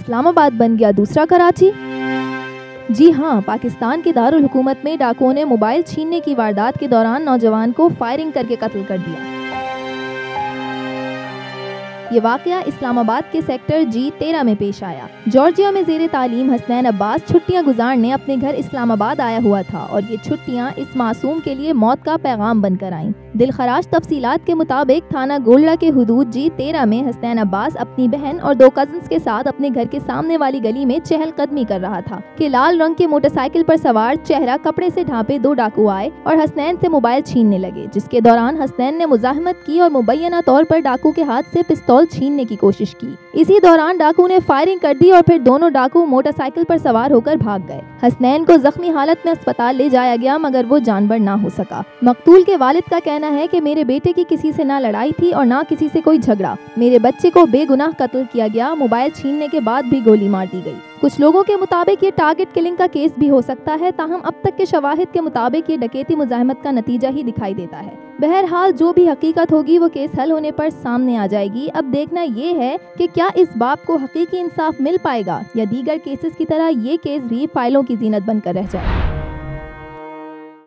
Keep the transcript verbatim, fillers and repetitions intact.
اسلام آباد بن گیا دوسرا کراچی؟ جی ہاں، پاکستان کے دارالحکومت میں ڈاکوؤں نے موبائل چھیننے کی واردات کے دوران نوجوان کو فائرنگ کر کے قتل کر دیا۔ یہ واقعہ اسلام آباد کے سیکٹر جی تیرہ میں پیش آیا۔ جارجیا میں زیر تعلیم حسنین عباس چھٹیاں گزارنے اپنے گھر اسلام آباد آیا ہوا تھا اور یہ چھٹیاں اس معصوم کے لیے موت کا پیغام بن کر آئیں۔ دلخراش تفصیلات کے مطابق تھانہ گولڑا کے حدود جی تیرہ میں حسنین عباس اپنی بہن اور دو کزنز کے ساتھ اپنے گھر کے سامنے والی گلی میں چہل قدمی کر رہا تھا کہ لال رنگ کے موٹر سائیکل پر سوار چہرہ کپڑے سے ڈھانپے دو ڈاکو آئے اور حسنین سے موبائل چھیننے لگے، جس کے دوران حسنین نے مزاحمت کی اور مبینہ طور پر ڈاکو کے ہاتھ سے پستول چھیننے کی کوشش کی۔ اسی دوران ڈاکو نے فائرنگ کر دی اور پھر دونوں ڈاکو موٹر سائیکل پر سوار ہو کر بھاگ گئے۔ حسنین کو زخمی حالت میں اسپتال لے جایا گیا مگر وہ جانبر نہ ہو سکا۔ مقتول کے والد کا کہنا ہے کہ میرے بیٹے کی کسی سے نہ لڑائی تھی اور نہ کسی سے کوئی جھگڑا، میرے بچے کو بے گناہ قتل کیا گیا، موبائل چھیننے کے بعد بھی گولی مار دی گئی۔ کچھ لوگوں کے مطابق یہ ٹارگٹ کلنگ کا کیس بھی ہو سکتا ہے، تاہم اب تک کے شواہد کے مطابق یہ ڈکیتی مزاحمت کا نتیجہ ہی دکھائی دیتا ہے۔ بہرحال جو بھی حقیقت ہوگی وہ کیس حل ہونے پر سامنے آ جائے گی۔ اب دیکھنا یہ ہے کہ کیا اس باپ کو حقیقی انصاف مل پائے گا یا دیگر کیسز کی طرح یہ کیس بھی فائلوں کی زینت بن کر رہ جائے۔